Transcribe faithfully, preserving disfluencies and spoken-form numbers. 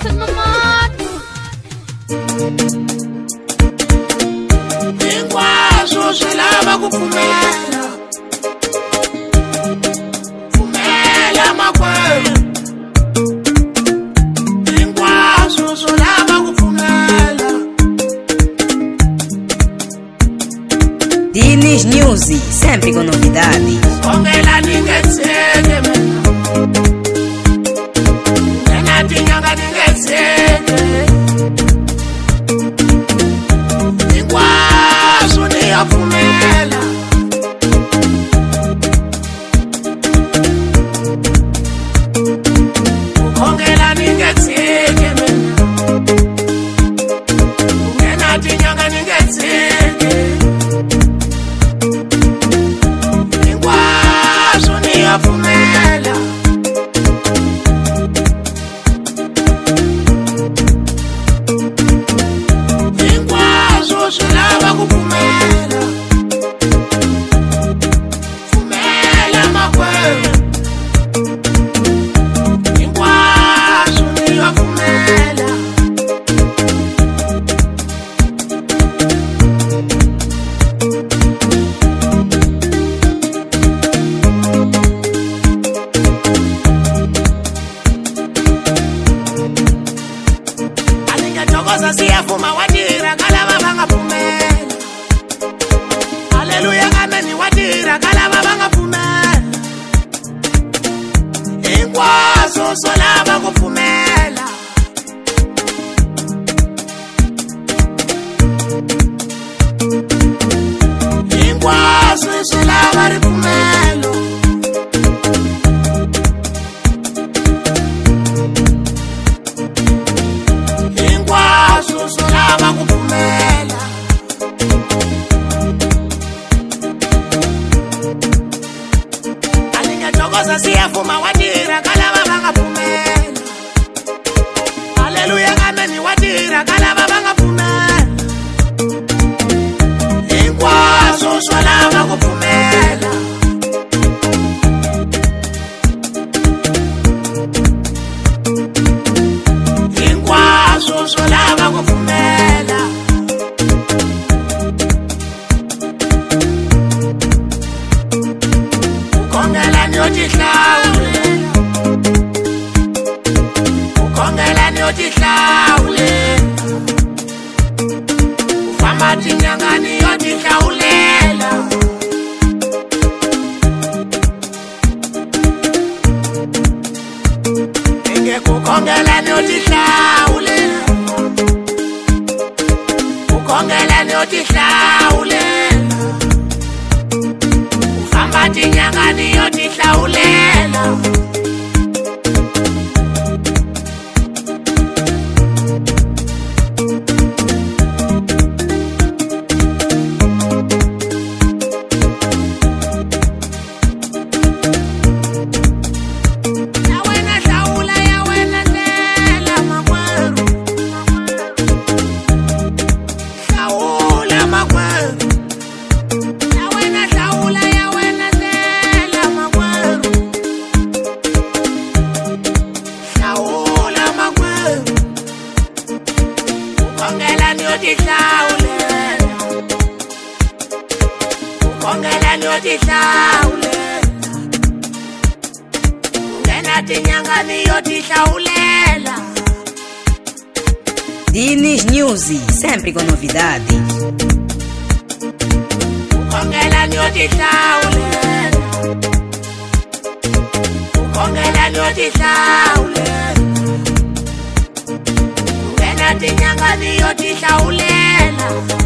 Listen, mama. Ingwazo selava kupumela, pumela makwenu. Ingwazo selava kupumela. Dinis News, sempre com novidades. Ongela ningeteke mina, nena tinyanga ningeteke. Ingwazo niyapumela, ongela ningeteke mina, nena tinyanga ningeteke. Pumela, ingwazo selava kupumela, pumela makwenu. Ingwazo niyapumela, siyafuma wadira kalaba bangapumela. Haleluya ameni wadira kalaba bangapumela. Ingwazo solava kupumela, ingwazo solava ripumelo. Solava kupumela, alingathokoza siyafuma wadira kalaba bangapumela. Haleluya ameni wadira kalaba bangapumela. Ingwazo solava kupumela, ingwazo solava kupumela. Ukongela niyotihlawulela, ukongela niyotihlawulela, ufamba tinyanga niyotihlawulela. Ukongela niyotihlawulela, ukongela niyotihlawulela, ufamba tinyanga niyotihlawulela. Ukongela niyotihlawulela, ukongela niyotihlawulela, ungena tinyanga niyotihlawulela. Dinis News, sempre com novidades. Ukongela niyotihlawulela, ukongela niyotihlawulela, ungena tinyanga niyotihlawulela.